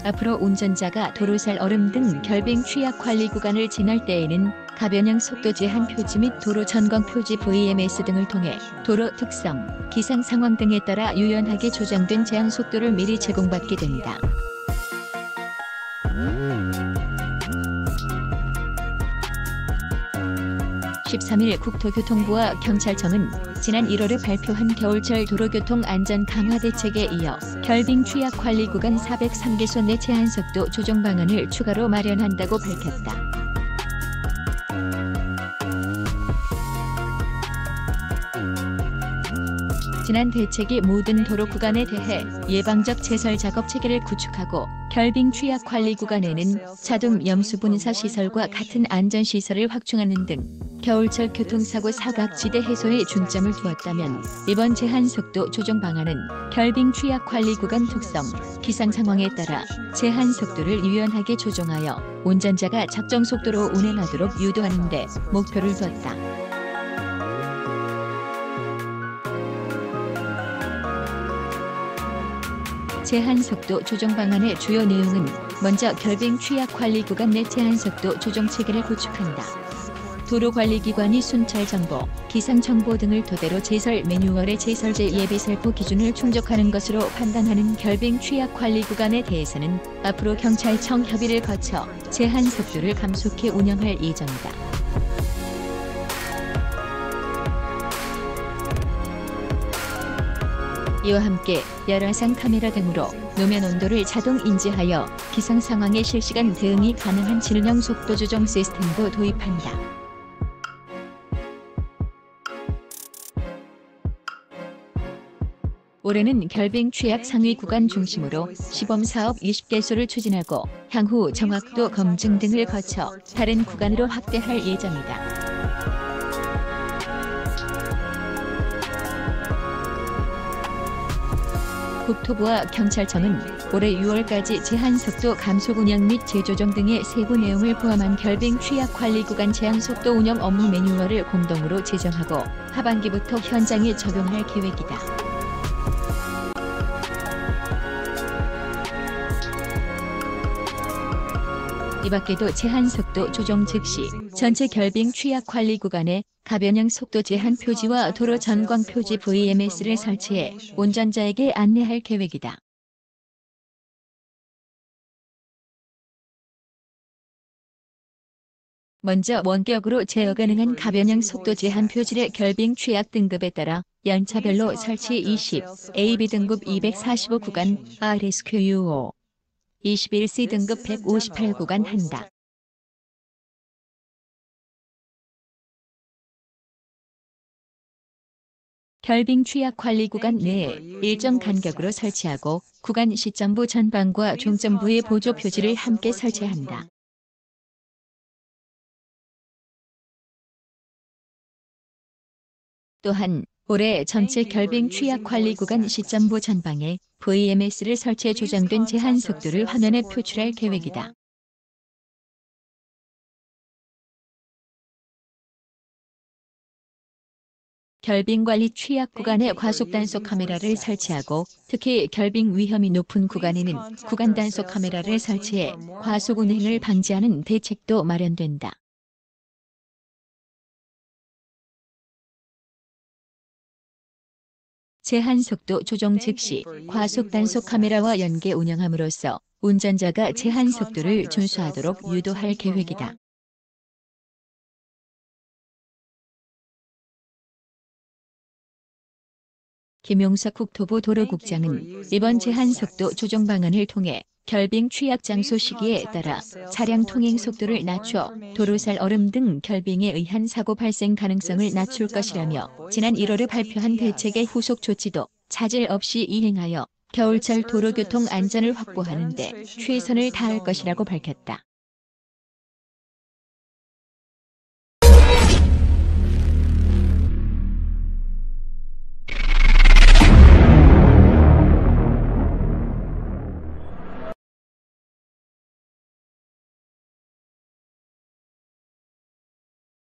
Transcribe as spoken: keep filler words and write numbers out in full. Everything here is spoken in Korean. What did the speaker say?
앞으로 운전자가 도로살 얼음 등 결빙 취약 관리 구간을 지날 때에는 가변형 속도 제한 표지 및 도로 전광 표지 브이엠에스 등을 통해 도로 특성, 기상 상황 등에 따라 유연하게 조정된 제한 속도를 미리 제공받게 된다. 십삼 일 국토교통부와 경찰청은 지난 일월에 발표한 겨울철 도로교통 안전 강화 대책에 이어 결빙 취약 관리 구간 사백삼 개소 내 제한 속도 조정 방안을 추가로 마련한다고 밝혔다. 지난 대책이 모든 도로 구간에 대해 예방적 제설 작업 체계를 구축하고 결빙 취약 관리 구간에는 자동 염수 분사 시설과 같은 안전 시설을 확충하는 등 겨울철 교통사고 사각지대 해소에 중점을 두었다면 이번 제한 속도 조정 방안은 결빙 취약 관리 구간 특성, 기상 상황에 따라 제한 속도를 유연하게 조정하여 운전자가 적정 속도로 운행하도록 유도하는 데 목표를 뒀다. 제한 속도 조정 방안의 주요 내용은 먼저 결빙 취약 관리 구간 내 제한 속도 조정 체계를 구축한다. 도로관리기관이 순찰 정보, 기상 정보 등을 토대로 제설 매뉴얼의 제설제 예비살포 기준을 충족하는 것으로 판단하는 결빙 취약 관리 구간에 대해서는 앞으로 경찰청 협의를 거쳐 제한 속도를 감속해 운영할 예정이다. 이와 함께 열화상 카메라 등으로 노면 온도를 자동 인지하여 기상 상황에 실시간 대응이 가능한智能 속도 조정 시스템도 도입한다. 올해는 결빙 취약 상위 구간 중심으로 시범 사업 이십 개소를 추진하고 향후 정확도 검증 등을 거쳐 다른 구간으로 확대할 예정이다. 국토부와 경찰청은 올해 유월까지 제한 속도 감속 운영 및 재조정 등의 세부 내용을 포함한 결빙 취약 관리 구간 제한 속도 운영 업무 매뉴얼을 공동으로 제정하고 하반기부터 현장에 적용할 계획이다. 이 밖에도 제한 속도 조정 즉시 전체 결빙 취약 관리 구간에 가변형 속도 제한 표지와 도로 전광 표지 브이엠에스를 설치해 운전자에게 안내할 계획이다. 먼저 원격으로 제어 가능한 가변형 속도 제한 표지의 결빙 취약 등급에 따라 연차별로 설치 이십, 에이비 등급 이백사십오 구간, 알에스큐유 이십일 씨 등급 백오십팔 구간 한다. 결빙 취약 관리 구간 내에 일정 간격으로 설치하고 구간 시점부 전방과 종점부의 보조 표지를 함께 설치한다. 또한 올해 전체 결빙 취약 관리 구간 시점부 전방에 브이엠에스를 설치해 조정된 제한 속도를 화면에 표출할 계획이다. 결빙 관리 취약 구간에 과속 단속 카메라를 설치하고 특히 결빙 위험이 높은 구간에는 구간 단속 카메라를 설치해 과속 운행을 방지하는 대책도 마련된다. 제한 속도 조정 즉시 과속 단속 카메라와 연계 운영함으로써 운전자가 제한 속도를 준수하도록 유도할 계획이다. 김용석 국토부 도로국장은 이번 제한 속도 조정 방안을 통해 결빙 취약 장소 시기에 따라 차량 통행 속도를 낮춰 도로살 얼음 등 결빙에 의한 사고 발생 가능성을 낮출 것이라며 지난 일월에 발표한 대책의 후속 조치도 차질 없이 이행하여 겨울철 도로교통 안전을 확보하는 데 최선을 다할 것이라고 밝혔다.